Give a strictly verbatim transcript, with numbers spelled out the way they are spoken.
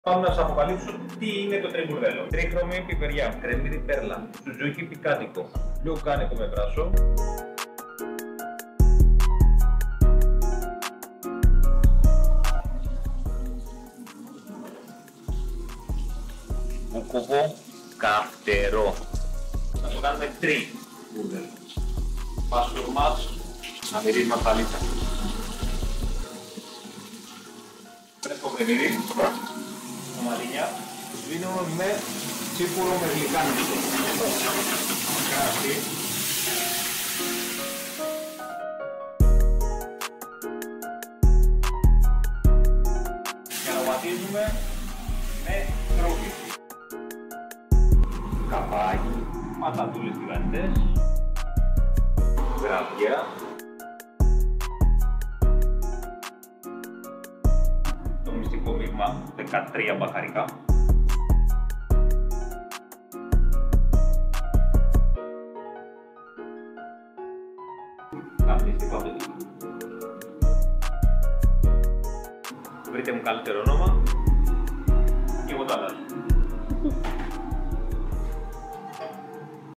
Πάμε να σας αποκαλύψω τι είναι το τριμπουρδέλο. Τρίχρωμη πιπεριά, κρεμμύδι πέρλα, σουζούκι πικάντικο, λουκάνικο με βράσο, μπουκούβο καυτερό. Θα το κάνουμε τριμπουρδέλο. Παστούρμας, να μυρίζει μασαλίτσα. Φρέσκο κρεμμύδι, μαδίνια, σβήνουμε με τσίπουρο με γλυκάνικο. Κράσι. Και αρωματίζουμε με τρούφι. Καπάκι, πατατούλες τηγανιτές, γραβιά, το μυστικό μείγμα δεκατρία μπαχαρικά, καπνιστικό απαιτή. Βρείτε μου καλύτερο όνομα.